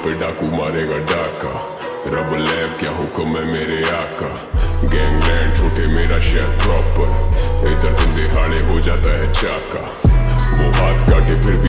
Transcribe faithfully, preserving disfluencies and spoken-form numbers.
पे डाकू मारेगा डाका। रब लैब क्या हुक्म है मेरे आका। गैंगलैंड छोटे मेरा शहर प्रॉपर, इधर तुम दिहाड़े